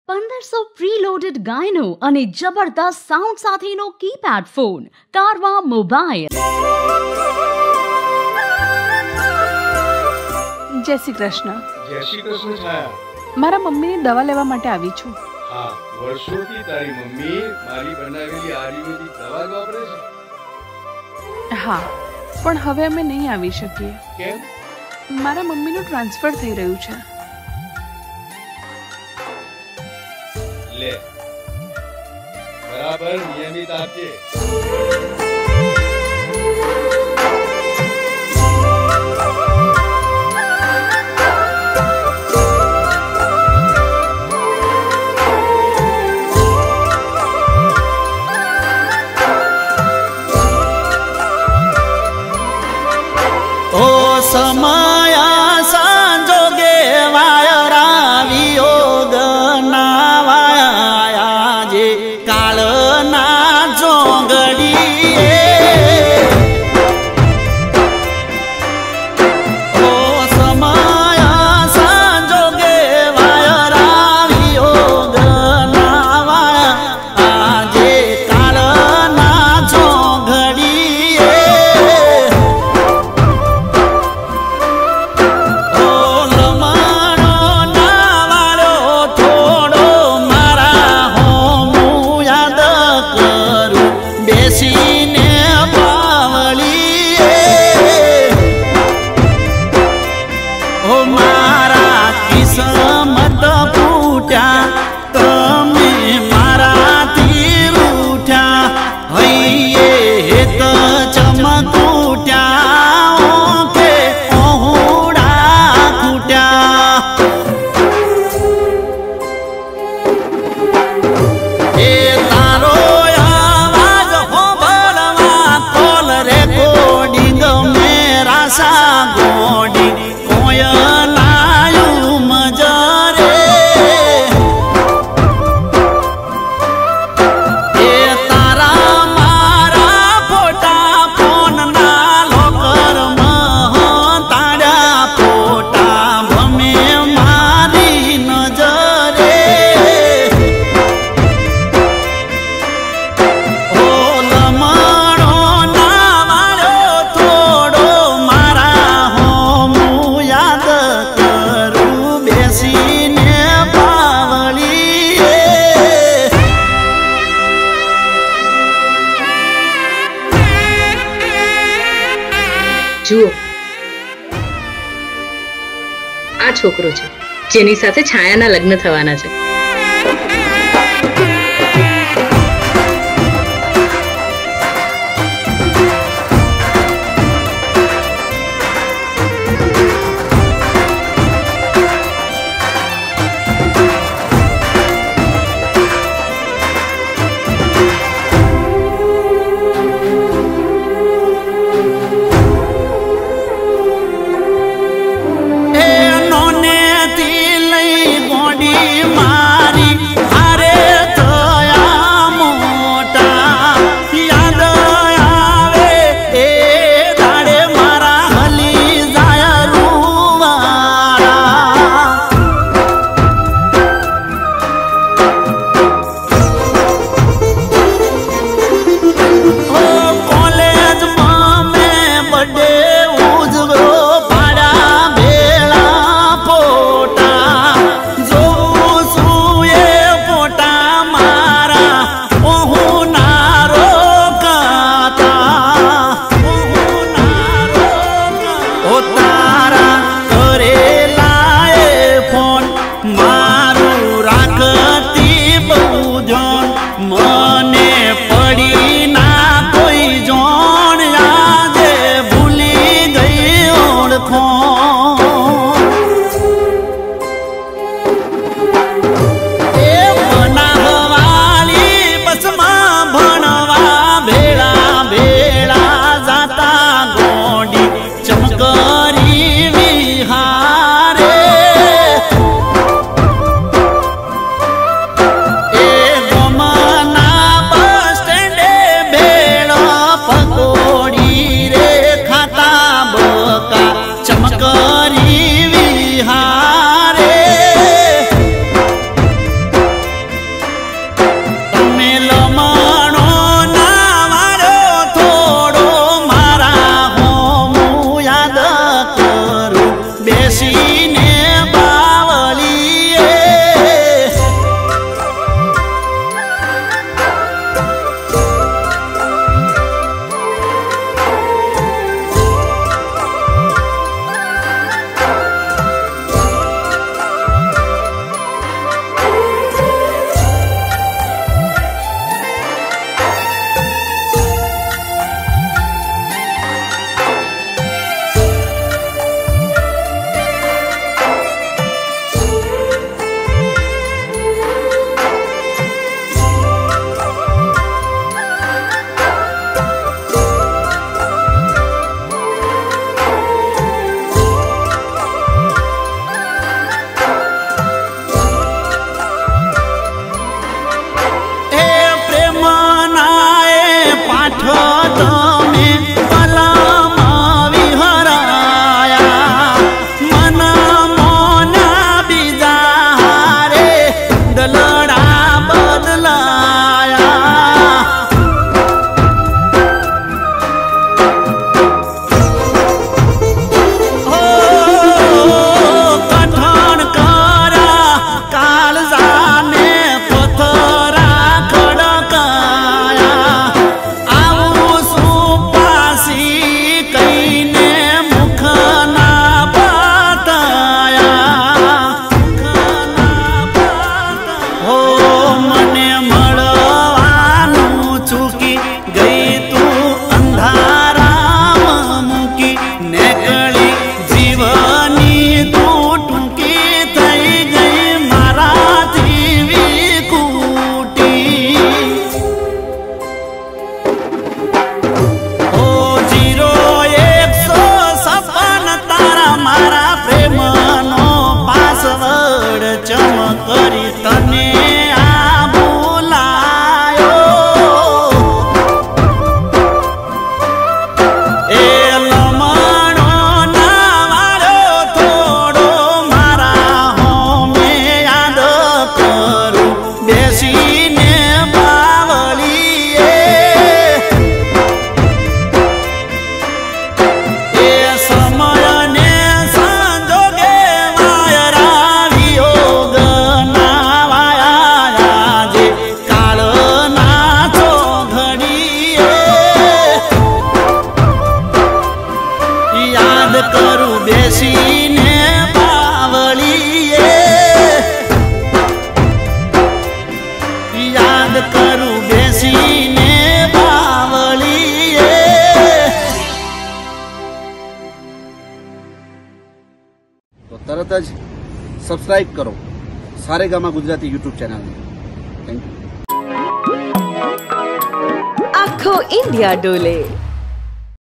1500 preloaded ગાયનો અને જબરદસ્ત sound સાથેનો કીપેડ ફોન કારવા મોબાઈલ. જય શ્રી કૃષ્ણ. જય શ્રી કૃષ્ણ છાયા. મારા મમ્મીની દવા લેવા માટે આવી છું. હા, વર્ષોથી તારી મમ્મી મારી બનાવેલી આયુર્વેદિક દવા જ વાપરે છે. હા, પણ હવે અમે નહીં આવી શકીએ. કેમ? મારા મમ્મીનું ટ્રાન્સફર થઈ રહ્યું છે. લે, બરાબર નિયમિત આપજે. સમયા સંજોગે વાયરા વિયોગ ના વાયા જે કાળના જોગડીએ ઓ સમયા સંજોગે વાયરા વિયોગ ના વાયા જે કાળના જોગડીએ જુઓ, આ છોકરો છે જેની સાથે છાયાના લગ્ન થવાના છે. એ નોને થી લઈ ગોડી માં તો તરત જ સબસ્ક્રાઇબ કરો સારેગામા ગુજરાતી યુટ્યુબ ચેનલને. Thank you. આખો ઇન્ડિયા ડોલે.